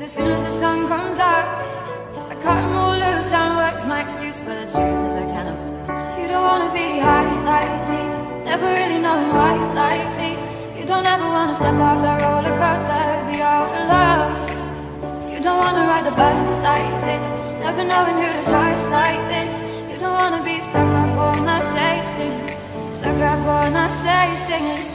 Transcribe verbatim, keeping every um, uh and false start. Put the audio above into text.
as soon as the sun comes up, I cut them all loose and work's my excuse, but the truth is I can't afford. You don't wanna be high like me, it's never really knowing why like me. You don't ever wanna step off that roller coaster, be out in love. You don't wanna ride the bus like this, never knowing who to trust like this. You don't wanna be stuck up all night singing, stuck up all night singing.